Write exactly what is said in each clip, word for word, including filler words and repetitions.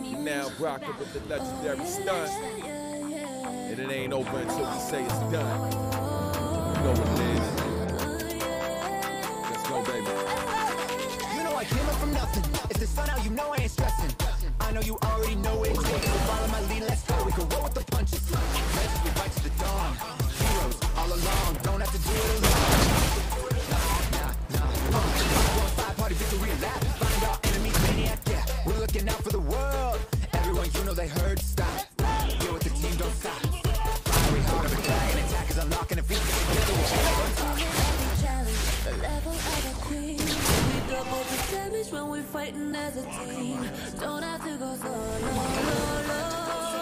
You're now rocking with the legendary stunt. And it ain't over until we say it's done. You know what it is. Let's go, baby. You know I came up from nothing. It's the sun out, you know I ain't stressing. I know you already know it. So follow my lead, let's go. We can roll with the punches. Legends, we fight to the dawn. Heroes all along, don't have to do it alone. Nah, nah, nah. One five party victory lap. Find our enemies, maniac, yeah. We're looking out for the world. Everyone, you know they heard stop. Here with the team, don't stop. Fiery heart of a dragon, attack is unlocking. If we can together, we'll get on top. The level of a queen. We double the damage when we're fighting as a team. Don't have to go solo.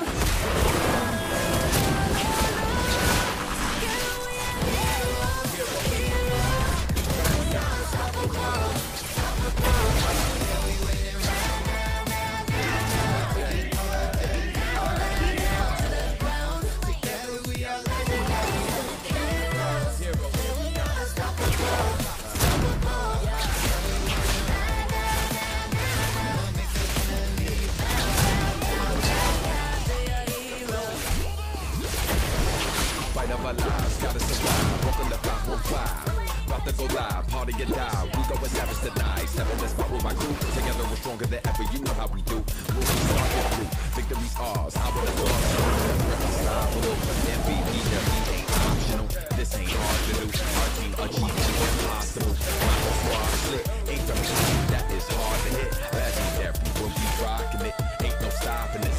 Gotta survive, walking the block, one five. About to go live, party and die. We go establish tonight. Seven, let's fight with my crew. Together we're stronger than ever, you know how we do. We'll be start through. Victory's ours. I wanna go unstoppable. M V P, the beat ain't optional. This ain't hard to do. Our team achieving the impossible. My whole squad slit. Ain't the beat that is hard to hit. Legendary, we'll be rocking it. Ain't no stopping this.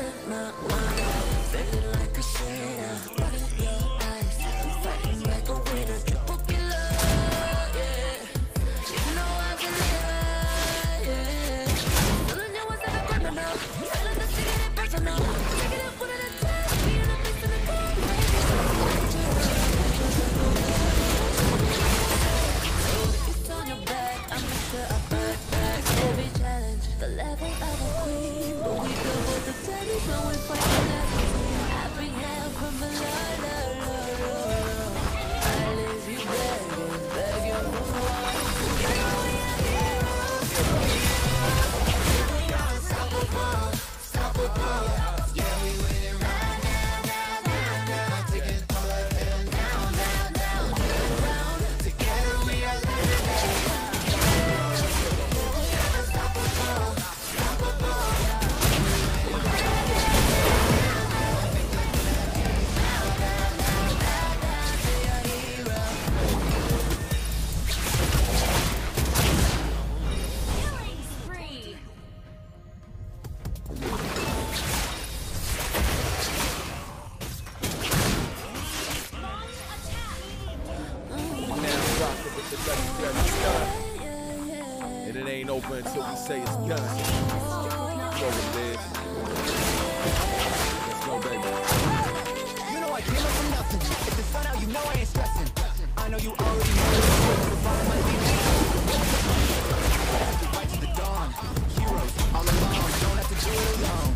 The level of a queen, but we go with the damage when we fight as a team. I bring hell from below. I leave you begging, begging for more. We are unstoppable, unstoppable. Yeah, we winning right now, now, now, now. Taking all of them down, down, down. Round together we are legendary. And it ain't over until we say it's done. Go with this. Let's go, baby. You know I came up from nothing. It's the sun out, you know I ain't stressing. I know you already know it. Follow my lead. We fight to the dawn. Heroes all along, don't have to do it alone.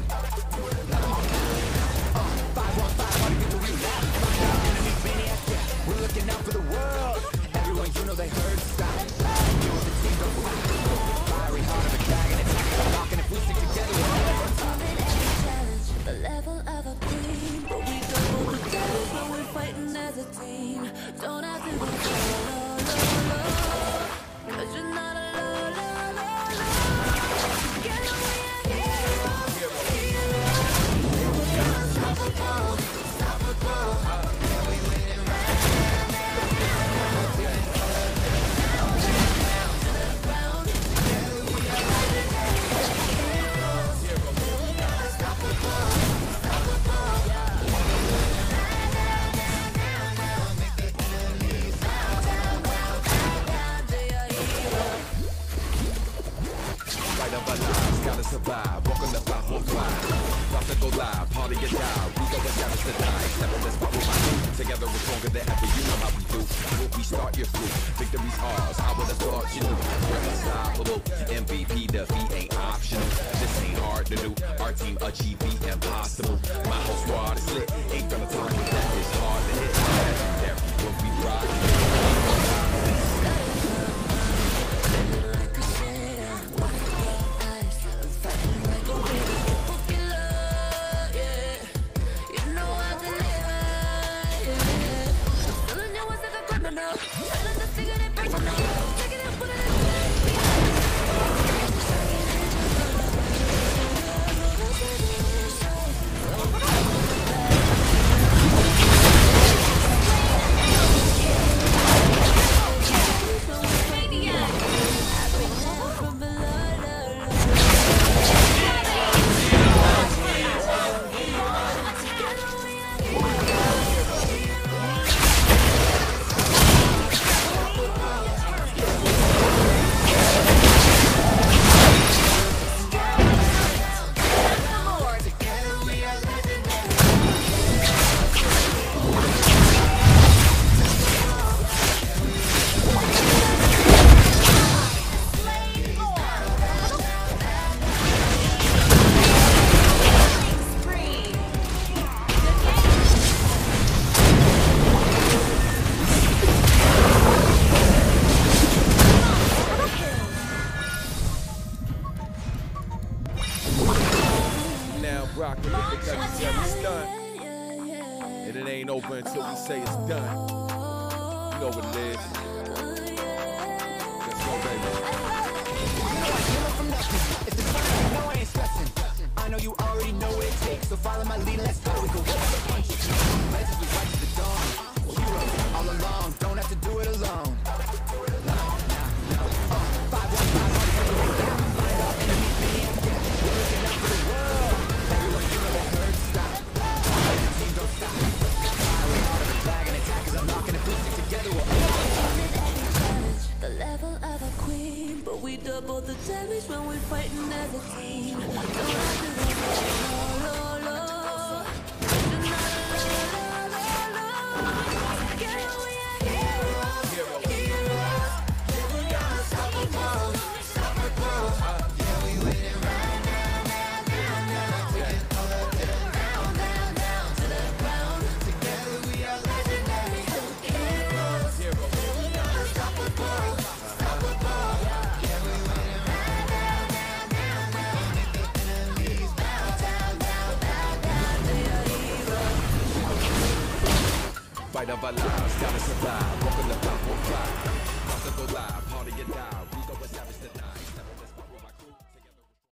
Uh, five one five, party victory lap. Find our enemies, maniac, yeah. We're looking out for the world. Everyone, you know they heard stop. Here with the team, don't stop. Fiery heart of a dragon, attack is unlocking. If we stick together, we'll get on top. The level of a queen, but we double the damage when we're fighting as a team. Don't have to go solo, cause you're not alone, alone, alone. Together we are heroes, heroes. We are unstoppable, unstoppable. Yeah, we winning right now, now, now. Taking all of them down, down, down to the ground. Together we are legendary heroes. We are unstoppable, unstoppable. Fight of our lives, gotta survive. Walking the block, one five. About to go live, party and die. We go establish tonight. Seven, let's fight with my crew. Together we're stronger than ever, you know how we do. We'll be start your crew. Victory's ours, I wanna start you new. We're unstoppable. M V P defeat ain't optional. This ain't hard to do. Our team achieve the impossible. My whole squad is lit. Ain't gonna talk with that, it's hard to hit. Legendary, when we rock. Like a sinner, fighting like a winner. rocking with the legendary stunt. And it ain't over until we say it's done. You know what it is. Let's go, baby. If the sun out, you know I ain't stressing. I know you already know what it takes, so follow my lead, let's go. We go roll the punches. Legends, we fight to the dawn. Heroes all along, don't have to do it alone. The level of a queen, but we double the damage when we're fighting as a team. Don't have to go low, low, low. You're not alone, low, low, low. Together we are heroes, heroes. Yeah, we are unstoppable, unstoppable. Yeah, we winning right now, now, now, now. Taking all of them down, down, down to the ground. Together we are legendary heroes. Yeah, we are unstoppable. Fight of our lives, gotta survive. Walk on the top, we'll fly. About to go live, party get